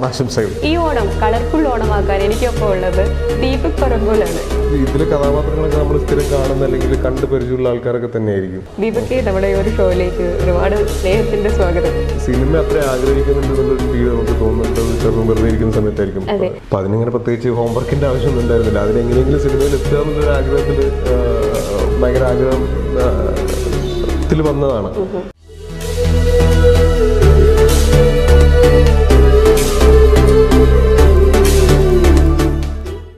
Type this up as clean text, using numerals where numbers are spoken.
ആശംസകൾ. ഈ ഓണം കളർഫുൾ ഓണമാക്കാൻ എനിക്കൊപ്പം ഉള്ളത് ദീപക് പറമ്പോളാണ്. ഇതിലെ കഥാപാത്രങ്ങളൊക്കെ നമ്മൾ സ്ഥിരം കാണുന്ന അല്ലെങ്കിൽ കണ്ടു പരിചയമുള്ള ആൾക്കാരൊക്കെ തന്നെയായിരിക്കും. ദീപക് നമ്മുടെ ഒരു ഷോയിലേക്ക് ഒരുപാട് സ്നേഹത്തിന്റെ സ്വാഗതം. സിനിമ അത്ര ആഗ്രഹിക്കുന്നുണ്ടെന്നുള്ളൊരു ഫീൽ നമുക്ക് തോന്നുന്നുണ്ട് ചെറുപ്പം വെറുതെ ഇരിക്കുന്ന സമയത്തായിരിക്കും. അപ്പൊ അതിനിങ്ങനെ പ്രത്യേകിച്ച് ഹോംവർക്കിന്റെ ആവശ്യമൊന്നും ഉണ്ടായിരുന്നില്ല. അതിനെങ്ങനെയെങ്കിലും സിനിമയിൽ എത്തുക എന്നുള്ളൊരു ആഗ്രഹത്തിൽ ഭയങ്കര ആഗ്രഹത്തിൽ വന്നതാണ്.